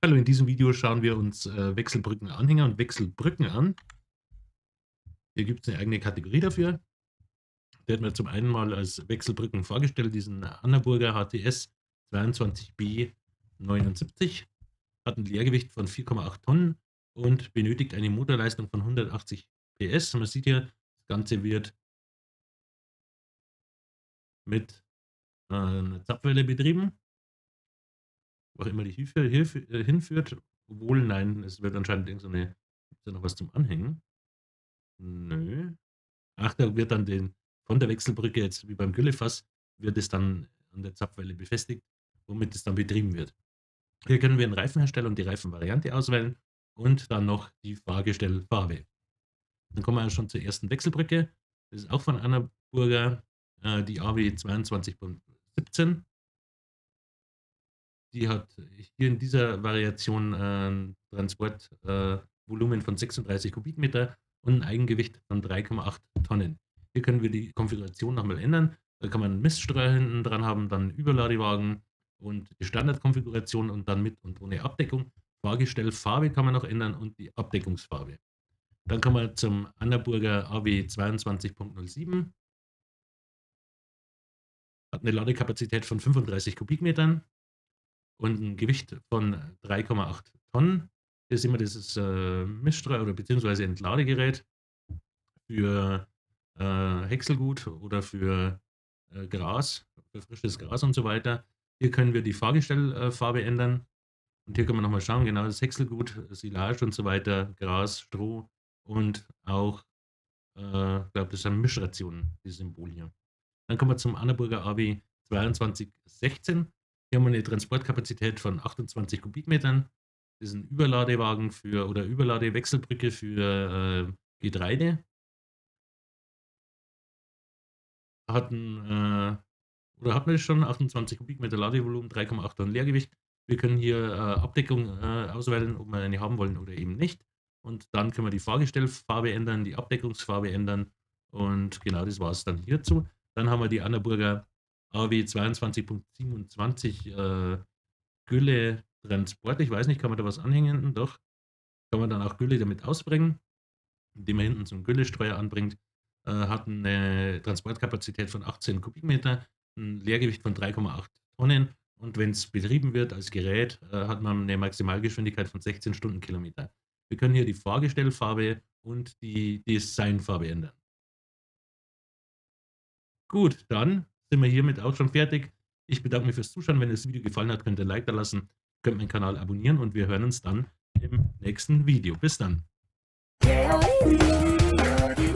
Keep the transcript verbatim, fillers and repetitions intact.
Hallo, in diesem Video schauen wir uns äh, Wechselbrückenanhänger und Wechselbrücken an. Hier gibt es eine eigene Kategorie dafür. Der hat mir zum einen mal als Wechselbrücken vorgestellt, diesen Annaburger H T S zweiundzwanzig B neunundsiebzig. Hat ein Leergewicht von vier Komma acht Tonnen und benötigt eine Motorleistung von hundertachtzig P S. Man sieht hier, das Ganze wird mit äh, einer Zapfwelle betrieben, wo auch immer die Hilfe, Hilfe äh, hinführt. Obwohl, nein, es wird anscheinend irgend so eine, ist da noch was zum Anhängen? Nö. Ach, da wird dann den, von der Wechselbrücke, jetzt wie beim Güllefass, wird es dann an der Zapfwelle befestigt, womit es dann betrieben wird. Hier können wir den Reifenhersteller und die Reifenvariante auswählen und dann noch die Fahrgestellfarbe. Dann kommen wir schon zur ersten Wechselbrücke. Das ist auch von Annaburger, äh, die A W zweiundzwanzig Punkt siebzehn. Die hat hier in dieser Variation ein Transportvolumen äh, von sechsunddreißig Kubikmeter und ein Eigengewicht von drei Komma acht Tonnen. Hier können wir die Konfiguration nochmal ändern. Da kann man einen Miststreuer hinten dran haben, dann einen Überladewagen und die Standardkonfiguration und dann mit und ohne Abdeckung. Fahrgestellfarbe kann man noch ändern und die Abdeckungsfarbe. Dann kommen wir zum Annaburger A W zweiundzwanzig Punkt null sieben. Hat eine Ladekapazität von fünfunddreißig Kubikmetern und ein Gewicht von drei Komma acht Tonnen. Hier sehen wir, das ist äh, Mischstreuer oder beziehungsweise Entladegerät für äh, Häckselgut oder für äh, Gras, für frisches Gras und so weiter. Hier können wir die Fahrgestellfarbe äh, ändern. Und hier können wir nochmal schauen, genau das Häckselgut, Silage und so weiter, Gras, Stroh und auch, äh, ich glaube, das sind Mischrationen, dieses Symbol hier. Dann kommen wir zum Annaburger A W zweiundzwanzig sechzehn. Hier haben wir eine Transportkapazität von achtundzwanzig Kubikmetern. Das ist ein Überladewagen für oder Überladewechselbrücke für äh, Getreide. Hatten, äh, oder hatten wir schon achtundzwanzig Kubikmeter Ladevolumen, drei Komma acht Tonnen Leergewicht. Wir können hier äh, Abdeckung äh, auswählen, ob wir eine haben wollen oder eben nicht. Und dann können wir die Fahrgestellfarbe ändern, die Abdeckungsfarbe ändern. Und genau das war es dann hierzu. Dann haben wir die Annaburger A W zweiundzwanzig Punkt siebenundzwanzig äh, Gülle Transport. Ich weiß nicht, kann man da was anhängen? Doch. Kann man dann auch Gülle damit ausbringen, indem man hinten so einen Güllestreuer anbringt. Äh, hat eine Transportkapazität von achtzehn Kubikmeter, ein Leergewicht von drei Komma acht Tonnen und wenn es betrieben wird als Gerät, äh, hat man eine Maximalgeschwindigkeit von sechzehn Stundenkilometer. Wir können hier die Fahrgestellfarbe und die Designfarbe ändern. Gut, dann sind wir hiermit auch schon fertig. Ich bedanke mich fürs Zuschauen. Wenn das Video gefallen hat, könnt ihr ein Like da lassen, könnt meinen Kanal abonnieren und wir hören uns dann im nächsten Video. Bis dann.